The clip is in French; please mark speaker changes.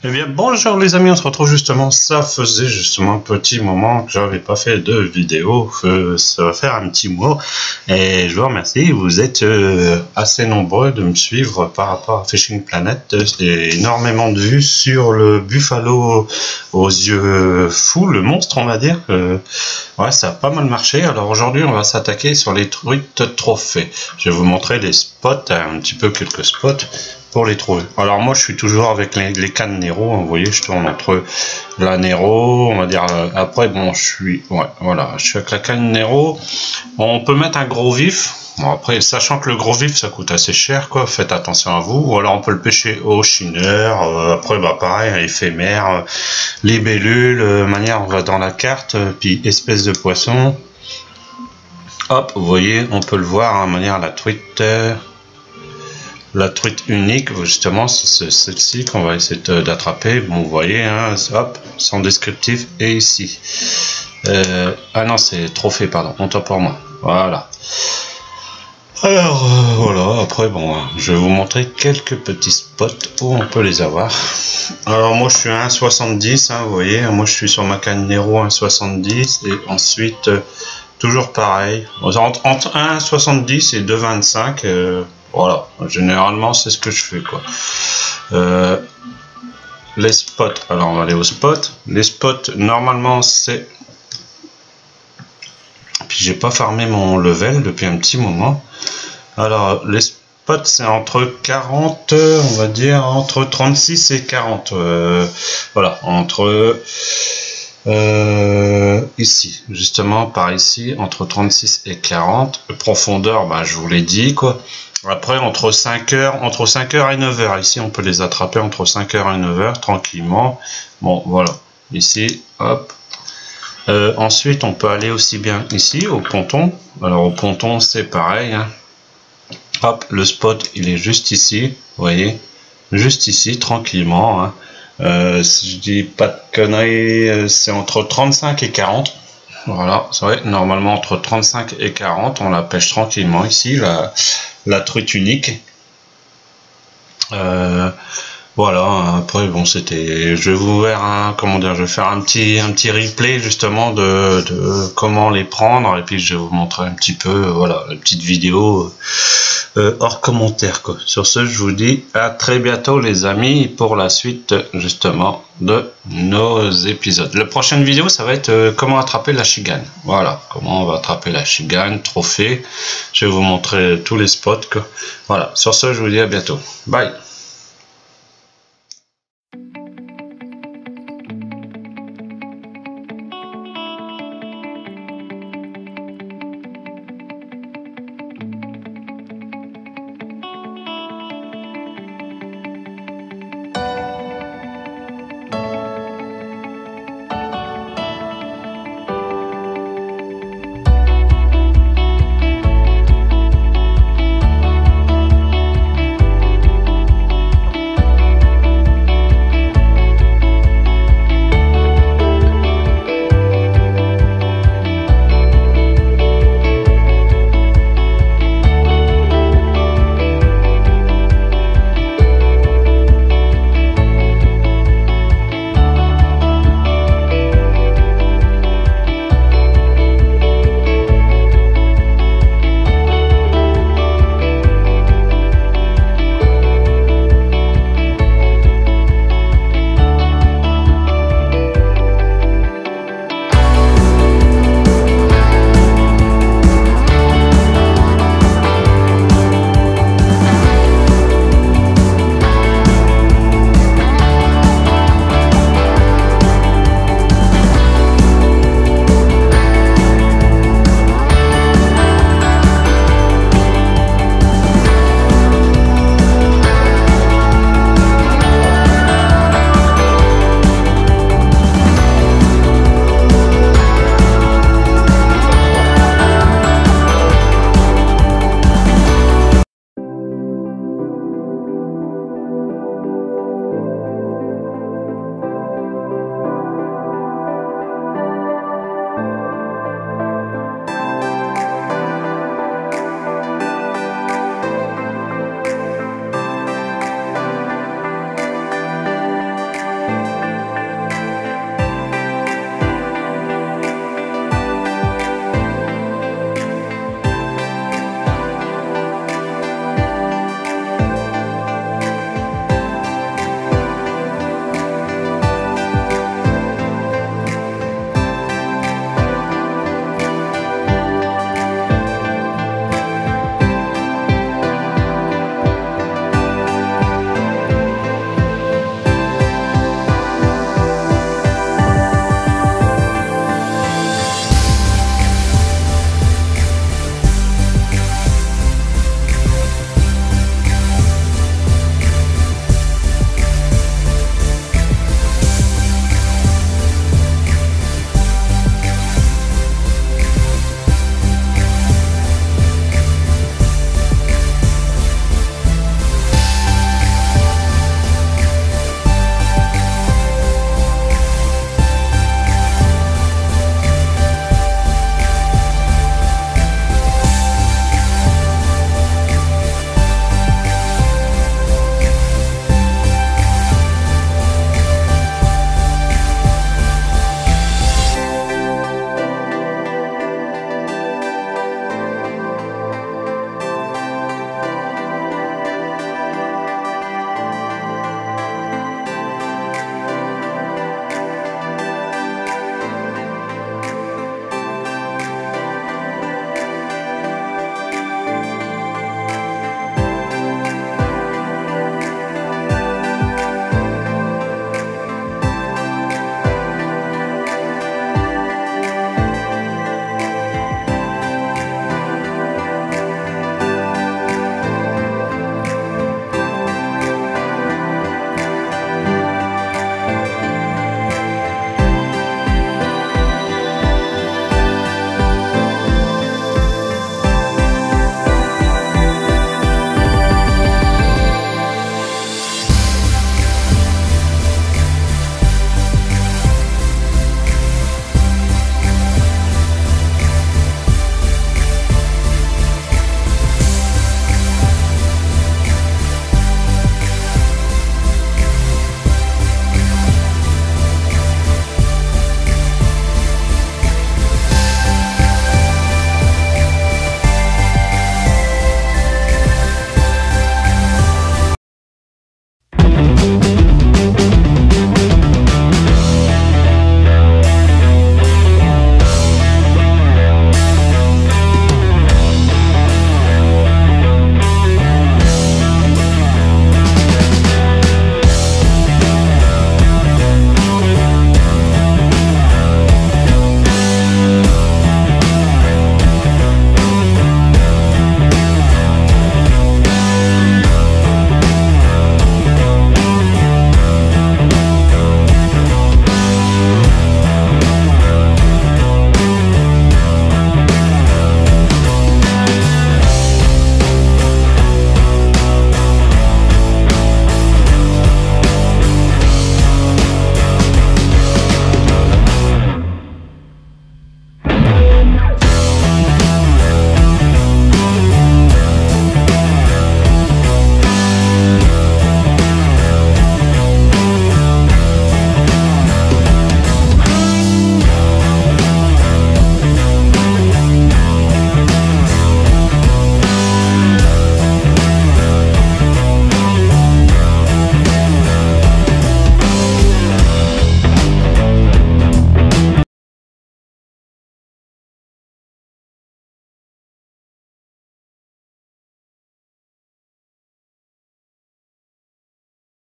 Speaker 1: Eh bien, bonjour les amis, on se retrouve justement, ça faisait justement un petit moment que j'avais pas fait de vidéo, ça va faire un petit mois, et je vous remercie, vous êtes assez nombreux de me suivre par rapport à Fishing Planet, j'ai énormément de vues sur le buffalo aux yeux fous, le monstre on va dire, ouais ça a pas mal marché, alors aujourd'hui on va s'attaquer sur les truites trophées, je vais vous montrer les spots, un petit peu quelques spots, pour les trouver. Alors moi je suis toujours avec les cannes Nero, vous voyez je tourne entre la Nero, on va dire après bon je suis voilà, je suis avec la canne Nero. On peut mettre un gros vif. Bon après sachant que le gros vif ça coûte assez cher quoi, faites attention à vous. Ou alors on peut le pêcher au chineur, après bah pareil, éphémère, libellule, manière on va dans la carte, puis espèce de poisson. Hop, vous voyez, on peut le voir, hein, manière la truite. La truite unique, justement, c'est celle-ci qu'on va essayer d'attraper. Bon, vous voyez, hein, hop, sans descriptif. Et ici. Ah non, c'est trophée, pardon. Autant pour moi. Voilà. Alors, voilà. Après, bon, je vais vous montrer quelques petits spots où on peut les avoir. Alors, moi, je suis à 1,70, hein, vous voyez. Moi, je suis sur ma canne Nero 1,70. Et ensuite, toujours pareil. Entre 1,70 et 2,25. Voilà, généralement c'est ce que je fais quoi. Les spots, alors on va aller aux spots. Les spots normalement c'est, puis j'ai pas farmé mon level depuis un petit moment. Alors les spots c'est entre 40, on va dire entre 36 et 40. Voilà, entre ici, justement par ici, entre 36 et 40. Profondeur, bah, je vous l'ai dit quoi. Après entre 5h et 9h, ici on peut les attraper entre 5h et 9h tranquillement. Bon voilà, ici hop. Ensuite on peut aller aussi bien ici au ponton. Alors au ponton c'est pareil, hein. Hop, le spot il est juste ici, vous voyez, juste ici tranquillement, hein. Si je dis pas de conneries, c'est entre 35 et 40. Voilà, c'est vrai, normalement entre 35 et 40, on la pêche tranquillement ici, la truite unique. Voilà, après bon c'était, je vais vous faire un, comment dire, je vais faire un petit replay justement de comment les prendre, et puis je vais vous montrer un petit peu, voilà, une petite vidéo hors commentaire quoi. Sur ce, je vous dis à très bientôt les amis pour la suite justement de nos épisodes. La prochaine vidéo ça va être comment attraper la chigane. Voilà, comment on va attraper la chigane, trophée. Je vais vous montrer tous les spots quoi. Voilà, sur ce je vous dis à bientôt. Bye.